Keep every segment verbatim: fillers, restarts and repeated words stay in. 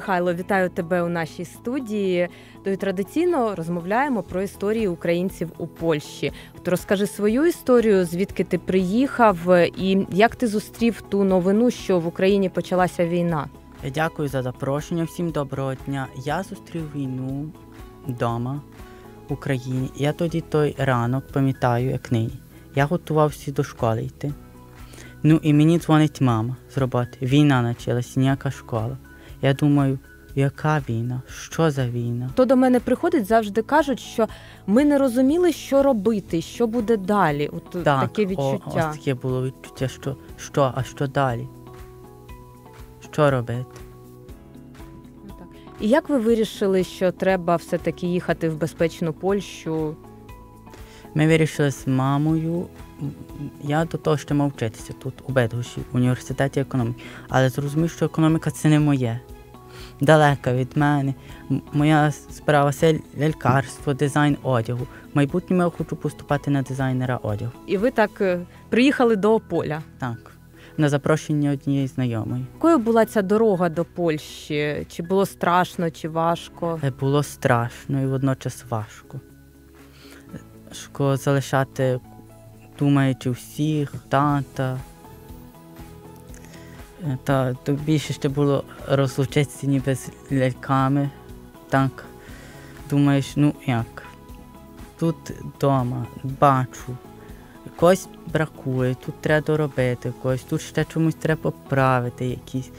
Михайло, вітаю тебе у нашій студії. То й традиційно розмовляємо про історії українців у Польщі. От розкажи свою історію, звідки ти приїхав і як ти зустрів ту новину, що в Україні почалася війна. Дякую за запрошення. Всім доброго дня. Я зустрів війну вдома в Україні. Я тоді той ранок пам'ятаю, як нині. Я готувався до школи йти. Ну і мені дзвонить мама з роботи. Війна почалася, ніяка школа. Я думаю, яка війна? Що за війна? Хто до мене приходить, завжди кажуть, що ми не розуміли, що робити, що буде далі. От так, таке відчуття. О, ось таке було відчуття, що, що, а що далі? Що робити? І як ви вирішили, що треба все-таки їхати в безпечну Польщу? Ми вирішили з мамою. Я до того ще мав вчитися тут, у Бедгощі, в університеті економіки. Але зрозумів, що економіка – це не моє. Далека від мене. Моя справа – це лялькарство, дизайн одягу. В майбутньому я хочу поступати на дизайнера одягу. І ви так приїхали до Ополя? Так, на запрошення однієї знайомої. Якою була ця дорога до Польщі? Чи було страшно, чи важко? Було страшно і водночас важко. Важко залишати, думаючи всіх, тата. Та то більше ще було розлучитися ніби з ляльками. Так, думаєш, ну як, тут вдома бачу, когось бракує, тут треба доробити когось, тут ще чомусь треба поправити якісь.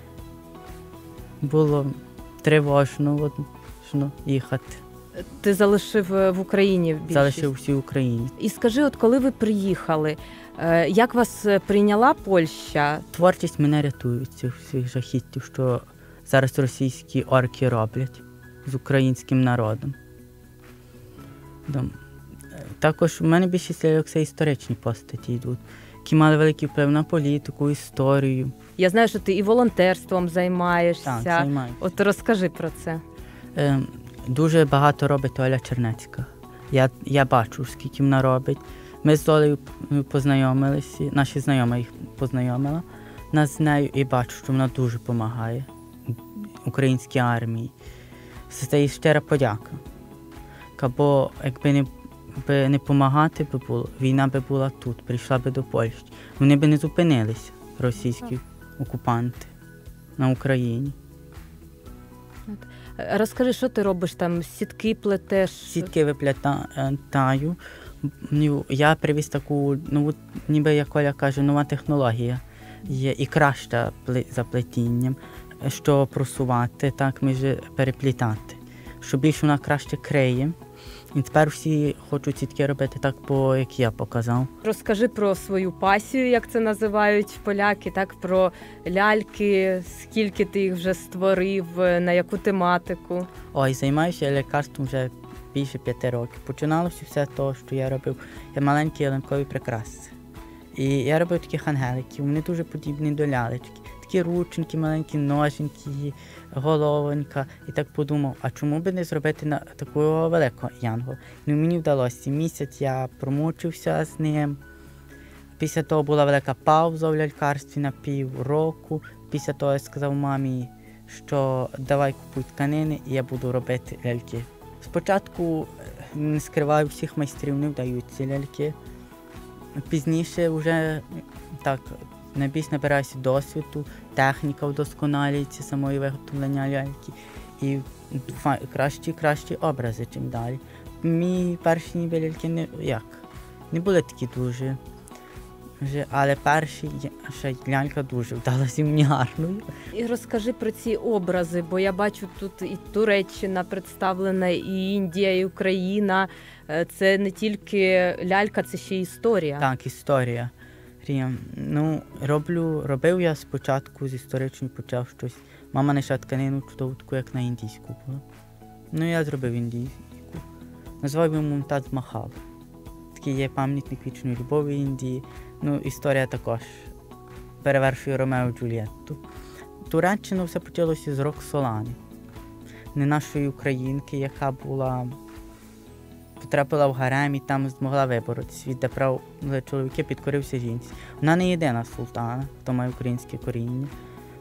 Було тривожно одно їхати. Ти залишив в Україні більшість? Залишив всій Україні. І скажи, от коли ви приїхали, як вас прийняла Польща? Творчість мене рятує від цих всіх жахіттів, що зараз російські орки роблять з українським народом. Також в мене більшість ляльок це історичні постаті йдуть, які мали великий вплив на політику, історію. Я знаю, що ти і волонтерством займаєшся. Так, займаюся. От розкажи про це. Е, дуже багато робить Оля Чернецька. Я, я бачу, скільки вона робить. Ми з Олею познайомилися, наші знайома їх познайомила нас з нею і бачу, що вона дуже допомагає українській армії. Це їй щира подяка. Бо якби не, би не допомагати би було, війна би була тут, прийшла би до Польщі. Вони би не зупинилися, російські окупанти, на Україні. Розкажи, що ти робиш там? Сітки плетеш? Сітки виплетаю. Я привіз таку, ну, ніби, як Оля каже, нова технологія. Є і краща за плетінням, що просувати, так, між переплітати. Що більше вона краще криє. І тепер всі хочуть сітки робити так, по, як я показав. Розкажи про свою пасію, як це називають поляки, так, про ляльки, скільки ти їх вже створив, на яку тематику? Ой, займаюся лялькарством вже більше п'яти років. Починалося все те, що я робив. Я маленькі ялинкові прикраси. І я робив таких ангеликів, вони дуже подібні до лялечки. Такі рученьки, маленькі ноженьки, головонька. І так подумав, а чому би не зробити на такого великого янгола? Ну, мені вдалося. Місяць я промучився з ним. Після того була велика пауза в лялькарстві на пів року. Після того я сказав мамі, що давай купуй тканини і я буду робити ляльки. Спочатку, не скриваю, всіх майстрів не вдаються ляльки. Пізніше вже так найбільш набираюся досвіду, техніка вдосконалюється, самої виготовлення ляльки і кращі кращі образи, чим далі. Мій перші ніби ляльки не, як, не були такі дуже, але перші ще лялька дуже вдалася мені гарною. І розкажи про ці образи, бо я бачу тут і Туреччина представлена, і Індія, і Україна. Це не тільки лялька, це ще й історія. Так, історія. Ну, роблю, робив я спочатку з історичної, почав щось. Мама знайшла тканину чудову таку, як на індійську було. Ну, я зробив індійську. Назвав йому Мумтаз Махал. Такий є пам'ятник вічної любові Індії. Ну, історія також перевершує Ромео і Джульєтту. Туреччину все почалося з Роксолани. Не нашої українки, яка була потрапила в гарем і там змогла виборотися від прав чоловіки, підкорився жінці. Вона не єдина султана, хто має українське коріння.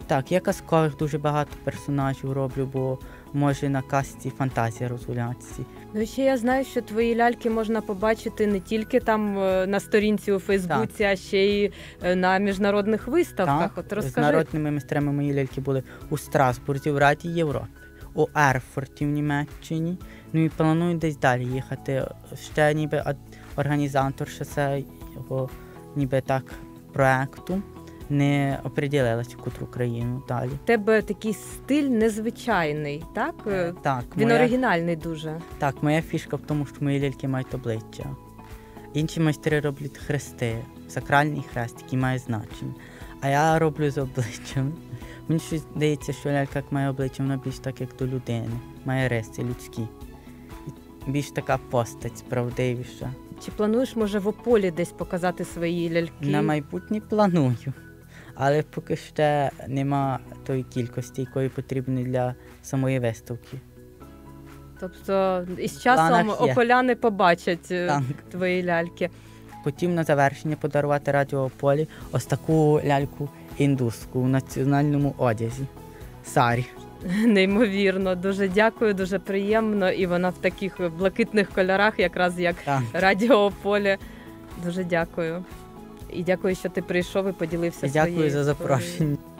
Так, я казкових дуже багато персонажів роблю, бо може на казці фантазія розгулятися. Ну і ще я знаю, що твої ляльки можна побачити не тільки там е, на сторінці у Фейсбуці, а ще й е, на міжнародних виставках. Так, От з розкажи. народними майстрами мої ляльки були у Страсбурзі, в Раді Європи, у Ерфурті в Німеччині. Ну і планую десь далі їхати. Ще ніби ад- організатор ще цього ніби так проекту не оприділилася, в котру країну далі. У тебе такий стиль незвичайний, так? Е, Так, Він моя, оригінальний дуже. так, моя фішка в тому, що мої ляльки мають обличчя. Інші майстри роблять хрести, сакральний хрест, який має значення. А я роблю з обличчям. Мені щось здається, що лялька як має обличчя, вона більш так, як до людини. Має риси людські. І більш така постать, справдивіша. Чи плануєш, може, в Ополі десь показати свої ляльки? На майбутнє планую. Але поки ще нема тої кількості, якої потрібно для самої виставки. Тобто із В часом планах є. ополяни побачать е, Так. твої ляльки. Хотів на завершення подарувати Радіо Ополі ось таку ляльку індуску в національному одязі. Сарі. Неймовірно, дуже дякую, дуже приємно. І вона в таких блакитних кольорах, якраз як Так. Радіо Ополе. Дуже дякую. І дякую, що ти прийшов і поділився Дякую своєю за історією. запрошення.